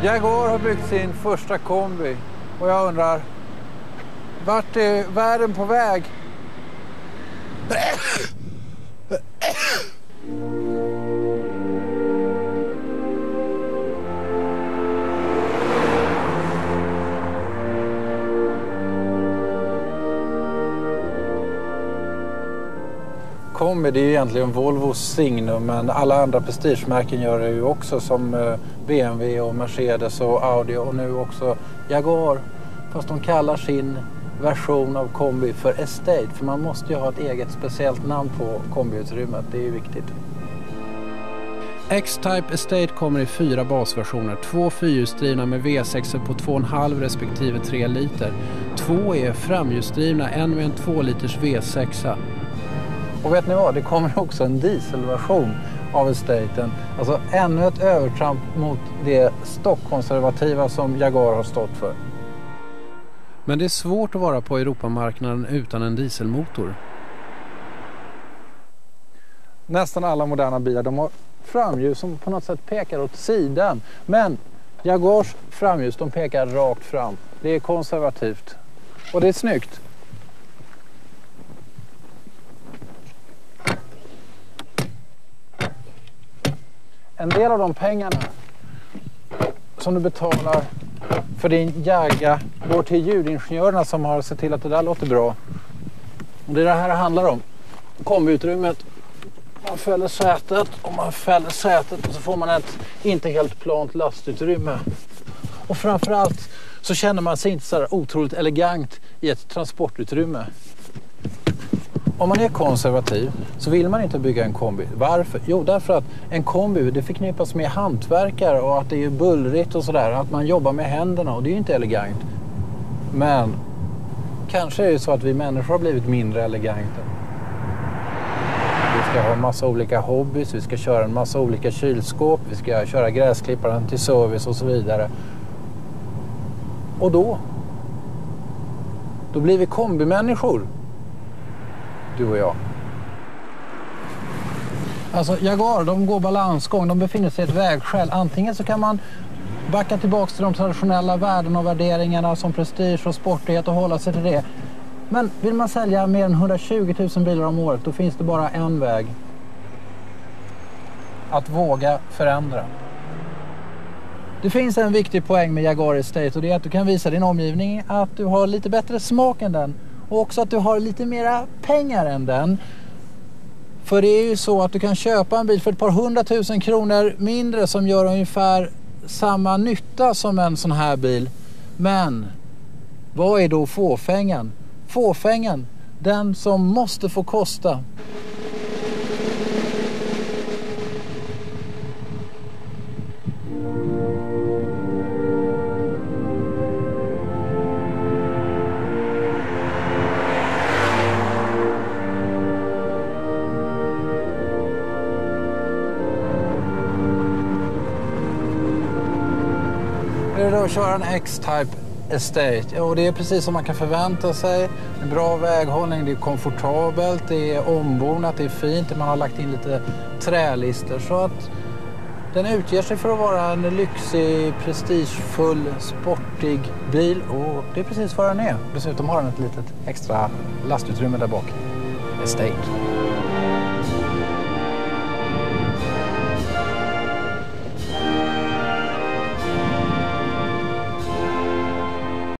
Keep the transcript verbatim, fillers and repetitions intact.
Jaguar har byggt sin första kombi och jag undrar, vart är världen på väg? Kombi, det är ju egentligen Volvos signum, men alla andra prestigemärken gör det ju också, som B M W och Mercedes och Audi och nu också Jaguar. Fast de kallar sin version av kombi för Estate, för man måste ju ha ett eget speciellt namn på kombiutrymmet, det är ju viktigt. X-Type Estate kommer i fyra basversioner, två fyrhjulsdrivna med V sex på två komma fem respektive tre liter. Två är framhjulsdrivna, en med en två liters V sex. Och vet ni vad, det kommer också en dieselversion av Estaten. Alltså ännu ett övertramp mot det stockkonservativa som Jaguar har stått för. Men det är svårt att vara på Europamarknaden utan en dieselmotor. Nästan alla moderna bilar, de har framljus som på något sätt pekar åt sidan. Men Jaguars framljus, de pekar rakt fram. Det är konservativt. Och det är snyggt. En del av de pengarna som du betalar för din Jaga går till ljudingenjörerna som har sett till att det där låter bra. Och det är det här det handlar om. Kombiutrymmet. Man fäller sätet och man fäller sätet och så får man ett inte helt plant lastutrymme. Och framförallt så känner man sig inte så här otroligt elegant i ett transportutrymme. Om man är konservativ så vill man inte bygga en kombi. Varför? Jo, därför att en kombi, det förknippas med hantverkare och att det är bullrigt och sådär. Att man jobbar med händerna och det är ju inte elegant. Men kanske är det så att vi människor har blivit mindre eleganta. Vi ska ha en massa olika hobbys, vi ska köra en massa olika kylskåp, vi ska köra gräsklipparen till service och så vidare. Och då? Då blir vi kombimänniskor. Du och jag. Alltså Jaguar, de går balansgång, de befinner sig i ett vägskäl. Antingen så kan man backa tillbaka till de traditionella värden och värderingarna som prestige och sportighet och hålla sig till det. Men vill man sälja mer än hundratjugo tusen bilar om året, då finns det bara en väg. Att våga förändra. Det finns en viktig poäng med Jaguar Estate och det är att du kan visa din omgivning att du har lite bättre smak än den. Och också att du har lite mera pengar än den. För det är ju så att du kan köpa en bil för ett par hundratusen kronor mindre som gör ungefär samma nytta som en sån här bil. Men vad är då fåfängan? Fåfängan, den som måste få kosta. Det är då att köra en X-Type Estate. Och det är precis som man kan förvänta sig. En bra väghållning, det är komfortabelt, det är ombonat, det är fint. Man har lagt in lite trälister så att den utger sig för att vara en lyxig, prestigefull, sportig bil. Och det är precis vad den är. Dessutom har den ett litet extra lastutrymme där bak. Estate.